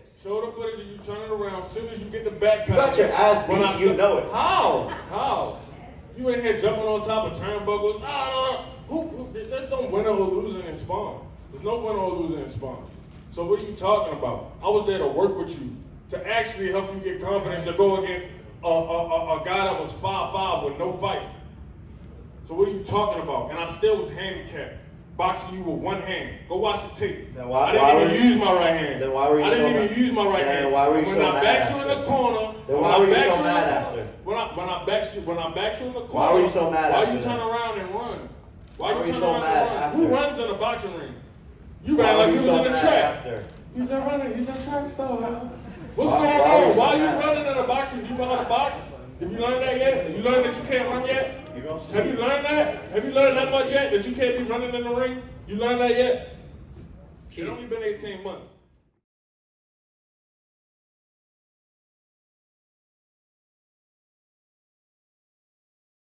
footage. Show the footage of you turning around as soon as you get the back You got your ass beat, you know it. How? How? You ain't here jumping on top of turnbuckles. There's no winner or loser in sparring. There's no winner or loser in sparring. So what are you talking about? I was there to work with you, to actually help you get confidence to go against a guy that was 5'5" with no fights. So what are you talking about? And I still was handicapped, boxing you with one hand. Go watch the tape. Then why, I didn't even use my right hand. Then why were you I didn't even use my right hand. Why were you when so I mad backed you after? in the corner. Then why were you so mad after? When I backed you in the corner. Why were you so mad after? Why you turn around and run? Why were you so mad after? Who runs in a boxing ring? You ran like you was in the track. He's a runner. He's a track star. What's going on? Why are you running in a boxing? Do you know how to box? Have you learned that yet? Have you learned that you can't run yet? Have you learned that? Have you learned that much yet? That you can't be running in the ring? You learned that yet? It's only been 18 months.